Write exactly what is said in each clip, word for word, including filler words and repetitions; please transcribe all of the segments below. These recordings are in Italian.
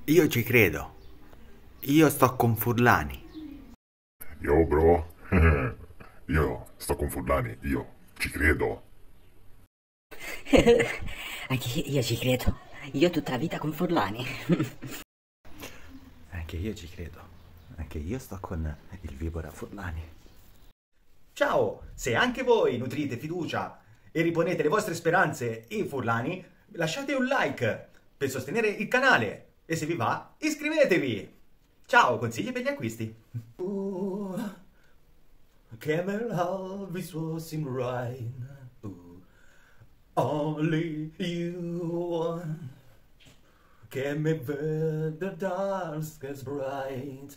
Io ci credo. Io sto con Furlani. Yo, bro. Io sto con Furlani, io ci credo. Anche io ci credo. Io tutta la vita con Forlani. Anche io ci credo. Anche io sto con il Vibora Furlani. Ciao, se anche voi nutrite fiducia e riponete le vostre speranze in Furlani, lasciate un like per sostenere il canale e se vi va, iscrivetevi. Ciao, consigli per gli acquisti. Uh, che meraviglia was in rain. Uh, only you. Che me vede dusk as bright.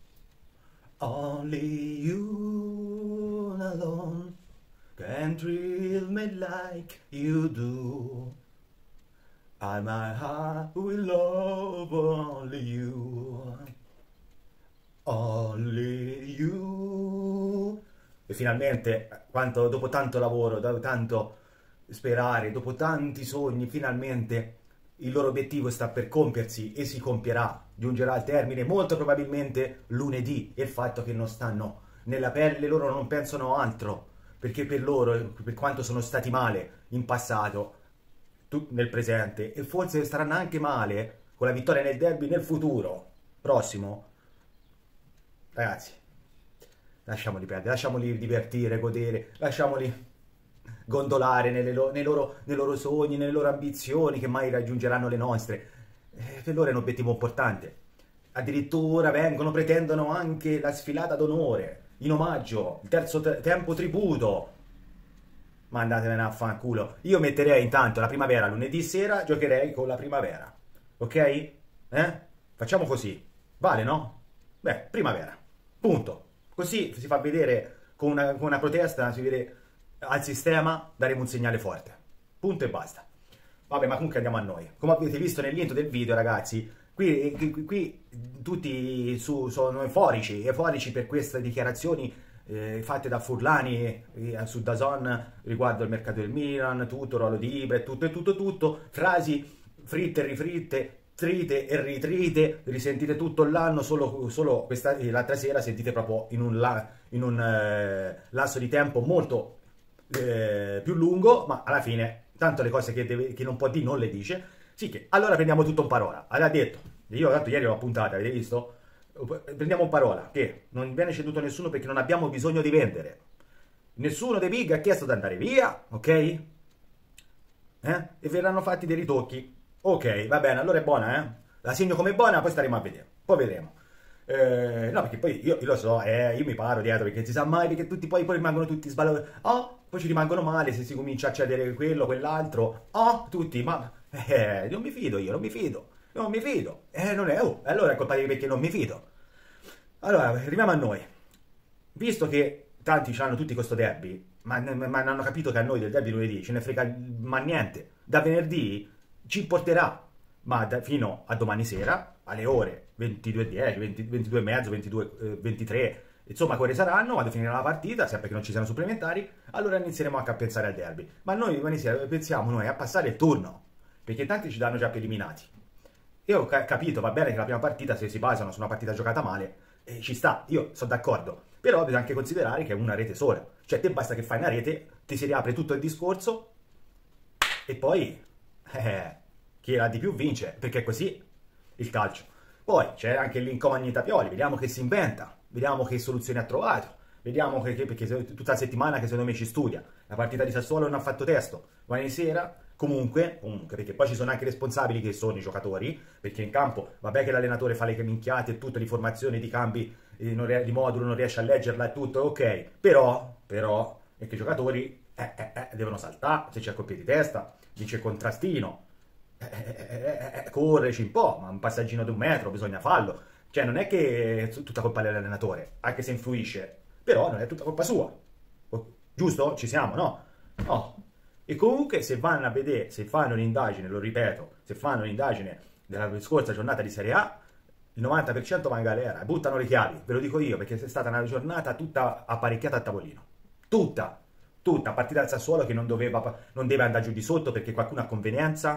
Only you alone can thrill me like you do. And my heart will love only you. Only you. E finalmente, quanto, dopo tanto lavoro, dopo tanto sperare, dopo tanti sogni, finalmente il loro obiettivo sta per compiersi e si compierà, giungerà al termine molto probabilmente lunedì, e il fatto che non stanno nella pelle loro non pensano altro, perché per loro, per quanto sono stati male in passato, tu, nel presente, e forse staranno anche male con la vittoria nel derby nel futuro prossimo, ragazzi, lasciamoli perdere, lasciamoli divertire, godere, lasciamoli gondolare nelle lo nei, loro, nei loro sogni, nelle loro ambizioni che mai raggiungeranno le nostre. Eh, per loro è un obiettivo importante. Addirittura vengono, pretendono anche la sfilata d'onore, in omaggio, il terzo te tempo tributo. Ma andatevene a fanculo. Io metterei intanto la primavera lunedì sera, giocherei con la primavera. Ok? Eh? Facciamo così. Vale, no? Beh, primavera. Punto. Così si fa vedere con una, con una protesta, si vede al sistema, daremo un segnale forte. Punto e basta. Vabbè, ma comunque andiamo a noi. Come avete visto nell'intro del video, ragazzi, qui, qui, qui tutti su, sono euforici, euforici per queste dichiarazioni eh, fatte da Furlani eh, su DAZN riguardo il mercato del Milan, tutto, ruolo di Ibra, tutto e tutto, tutto, frasi fritte e rifritte, trite e ritrite, risentite tutto l'anno, solo, solo questa l'altra sera sentite proprio in un, la, in un eh, lasso di tempo molto Eh, più lungo, ma alla fine tanto le cose che, deve, che non può dire non le dice. Sì, che allora prendiamo tutto in parola. Aveva detto, io tanto ieri l'ho puntata, avete visto? Prendiamo in parola che non viene ceduto nessuno perché non abbiamo bisogno di vendere. Nessuno dei big ha chiesto di andare via, ok? Eh? E verranno fatti dei ritocchi. Ok, va bene, allora è buona, eh? La segno come buona, poi staremo a vedere. Poi vedremo. Eh, no, perché poi io, io lo so, eh, io mi paro dietro perché si sa mai, perché tutti poi, poi rimangono tutti sballati. Oh, poi ci rimangono male se si comincia a cedere quello, quell'altro. Oh, tutti, ma eh, non mi fido io, non mi fido, non mi fido. Eh, non è, oh, allora è colpa di perché non mi fido. Allora, arriviamo a noi. Visto che tanti hanno tutti questo derby, ma, ma non hanno capito che a noi del derby lunedì ce ne frega ma niente. Da venerdì ci importerà, ma da, fino a domani sera, alle ore ventidue e dieci, venti, ventidue e mezzo, ventidue, eh, ventitré, insomma, quelle saranno, quando finirà la partita, sempre che non ci siano supplementari, allora inizieremo anche a pensare al derby. Ma noi domani sera pensiamo noi a passare il turno, perché tanti ci danno già per eliminati. Io ho ca capito, va bene che la prima partita, se si basano su una partita giocata male, eh, ci sta, io sono d'accordo, però bisogna anche considerare che è una rete sola, cioè te basta che fai una rete, ti si riapre tutto il discorso e poi eh, chi la di più vince, perché è così il calcio. Poi c'è anche l'incognita Pioli, vediamo che si inventa, vediamo che soluzioni ha trovato, vediamo che, che perché tutta la settimana che secondo me ci studia, la partita di Sassuolo non ha fatto testo, domani sera comunque, comunque, perché poi ci sono anche responsabili che sono i giocatori, perché in campo, vabbè che l'allenatore fa le minchiate e tutto, di formazione, di cambi, eh, di modulo, non riesce a leggerla e tutto, ok, però, però, è che i giocatori eh, eh, eh, devono saltare, se c'è colpi di testa, dice il contrastino, eh, eh, eh, eh, correci un po', ma un passaggino di un metro bisogna farlo, cioè non è che è tutta colpa dell'allenatore, anche se influisce, però non è tutta colpa sua, giusto? Ci siamo, no? No. E comunque se vanno a vedere, se fanno un'indagine, lo ripeto, se fanno un'indagine della scorsa giornata di Serie A, il novanta per cento va in galera, buttano le chiavi, ve lo dico io, perché è stata una giornata tutta apparecchiata a tavolino. Tutta, tutta, a partire dal Sassuolo che non, doveva, non deve andare giù di sotto perché qualcuno ha convenienza,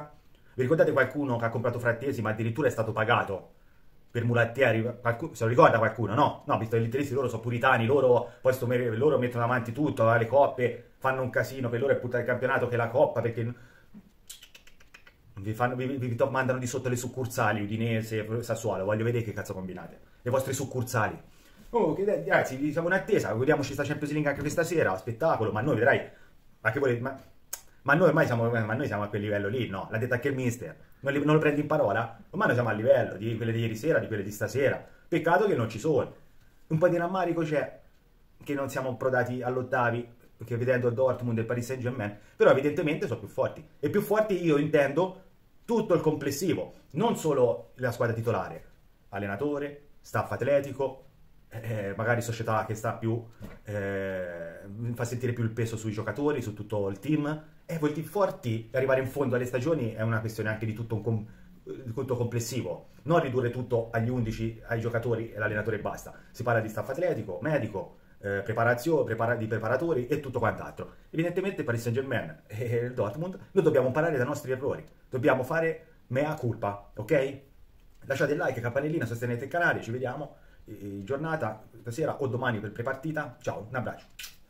Vi ricordate qualcuno che ha comprato Frattesi, ma addirittura è stato pagato per mulattieri? Qualcuno, se lo ricorda qualcuno? No, no, visto che gli interisti loro sono puritani, loro poi sto, loro mettono avanti tutto, le coppe, fanno un casino, per loro è puttana il campionato che è la coppa, perché vi, fanno, vi, vi, vi mandano di sotto le succursali, Udinese, Sassuolo, voglio vedere che cazzo combinate, le vostre succursali. Oh, che, ragazzi, siamo in attesa, vediamoci sta Champions League anche questa sera, spettacolo, ma noi vedrai, ma che volete, ma, ma noi ormai siamo, ma noi siamo a quel livello lì, no? L'ha detto anche il mister, non, li, non lo prendi in parola? Ormai noi siamo a livello di quelle di ieri sera, di quelle di stasera, peccato che non ci sono, un po' di rammarico c'è, che non siamo approdati all'ottavi, perché vedendo il Dortmund e il Paris Saint-Germain, però evidentemente sono più forti, e più forti io intendo tutto il complessivo, non solo la squadra titolare, allenatore, staff atletico, eh, magari società che sta più, eh, fa sentire più il peso sui giocatori, su tutto il team, e quel team forti, arrivare in fondo alle stagioni è una questione anche di tutto un com di tutto complessivo, non ridurre tutto agli undici, ai giocatori e all'allenatore e basta, si parla di staff atletico, medico, eh, preparazione, prepara di preparatori e tutto quant'altro. Evidentemente il Paris Saint-Germain e il Dortmund, noi dobbiamo imparare dai nostri errori, dobbiamo fare mea culpa, ok? Lasciate il like, campanellina, sostenete il canale, ci vediamo in giornata, stasera o domani per prepartita. Ciao, un abbraccio.